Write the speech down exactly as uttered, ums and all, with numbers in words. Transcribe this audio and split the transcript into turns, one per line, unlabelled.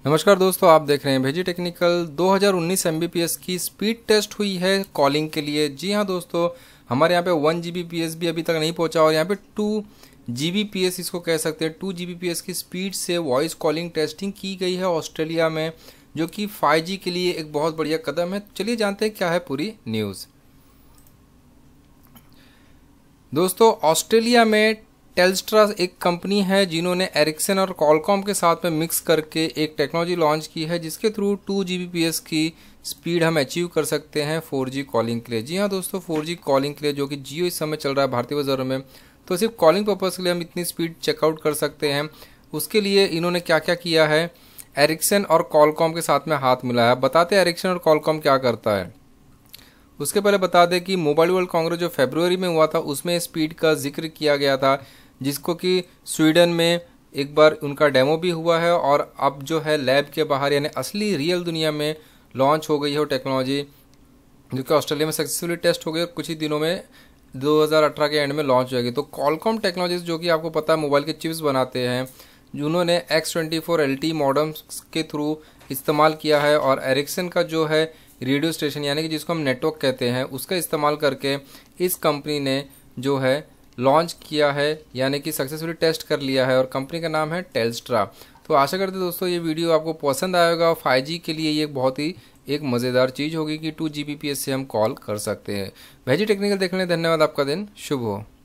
नमस्कार दोस्तों, आप देख रहे हैं भेजी टेक्निकल। दो हज़ार उन्नीस एमबीपीएस की स्पीड टेस्ट हुई है कॉलिंग के लिए। जी हाँ दोस्तों, हमारे यहाँ पे वन जीबीपीएस भी अभी तक नहीं पहुँचा और यहाँ पे टू जीबीपीएस इसको कह सकते हैं। टू जीबीपीएस की स्पीड से वॉइस कॉलिंग टेस्टिंग की गई है ऑस्ट्रेलिया में, जो कि फाइव जी के लिए एक बहुत बढ़िया कदम है। चलिए जानते हैं क्या है पूरी न्यूज़। दोस्तों, ऑस्ट्रेलिया में टेल्स्ट्रा एक कंपनी है जिन्होंने एरिक्सन और कॉलकॉम के साथ में मिक्स करके एक टेक्नोलॉजी लॉन्च की है, जिसके थ्रू टू जीबीपीएस की स्पीड हम अचीव कर सकते हैं फोर जी कॉलिंग के लिए। जी हाँ दोस्तों, फोर जी कॉलिंग के लिए, जो कि जियो इस समय चल रहा है भारतीय बाजारों में, तो सिर्फ कॉलिंग पर्पज़ के लिए हम इतनी स्पीड चेकआउट कर सकते हैं। उसके लिए इन्होंने क्या क्या किया है, एरिक्सन और कॉलकॉम के साथ में हाथ मिलाया। बताते हैं एरिक्सन और कॉलकॉम क्या करता है। उसके पहले बता दें कि मोबाइल वर्ल्ड कांग्रेस जो फरवरी में हुआ था, उसमें स्पीड का जिक्र किया गया था, जिसको कि स्वीडन में एक बार उनका डेमो भी हुआ है और अब जो है लैब के बाहर यानी असली रियल दुनिया में लॉन्च हो गई है वो टेक्नोलॉजी, जो कि ऑस्ट्रेलिया में सक्सेसफुली टेस्ट हो गई और कुछ ही दिनों में दो हज़ार अठारह के एंड में लॉन्च हो जाएगी। तो कॉलकॉम टेक्नोलॉजीज, जो कि आपको पता है मोबाइल के चिप्स बनाते हैं, जिन्होंने x twenty four L T modems के थ्रू इस्तेमाल किया है, और एरिक्सन का जो है रेडियो स्टेशन यानी कि जिसको हम नेटवर्क कहते हैं, उसका इस्तेमाल करके इस कंपनी ने जो है लॉन्च किया है, यानी कि सक्सेसफुली टेस्ट कर लिया है, और कंपनी का नाम है टेल्स्ट्रा। तो आशा करते दोस्तों ये वीडियो आपको पसंद आएगा। फाइव जी के लिए ये बहुत ही एक मज़ेदार चीज़ होगी कि टू जीबीपीएस से हम कॉल कर सकते हैं। भेजी टेक्निकल देखने धन्यवाद। आपका दिन शुभ हो।